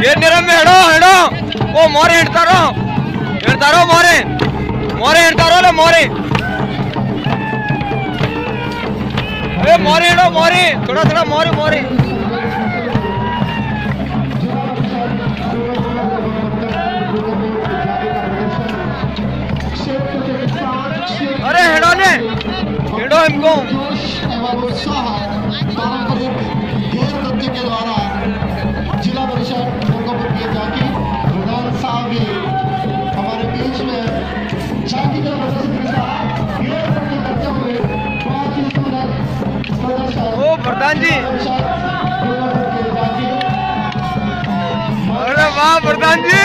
ये निरम में हेडो हेडो ओ मोरे हिಡ್ತಾರೋ मोरे मोरे हिಡ್ತಾರೋ ले मोरे ए मोरे हेडो मोरे थोड़ा थोड़ा मोरे मोरे अरे हेडो ने हेडो हमको के द्वारा जिला परिषद दुर्गापुर की झांकी प्रधान साहब भी हमारे बीच में झांकी का प्रदर्शन के साथ करते हुए बहुत ही सुंदर प्रदर्शन। ओ प्रधान जी, अरे वाह प्रधान जी,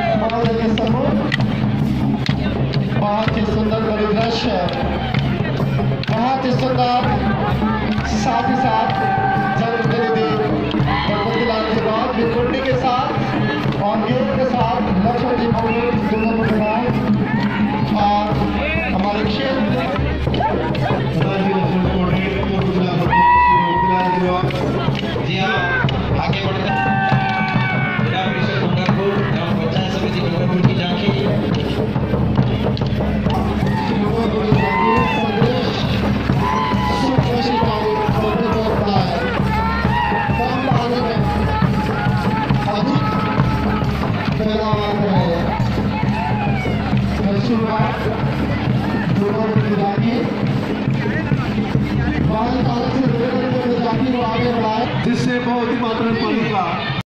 बहुत ही सुंदर परिदृश्य, बहुत ही सुंदर, साथ ही साथ के साथ और गेट के साथ लक्ष्मण जी और हमारे क्षेत्र जी हाँ आगे बढ़ते जिला परिषद डूंगरपुर एवं पंचायत समिति डूंगरपुर की झांकी जिससे बहुत ही मात्रा में पानी का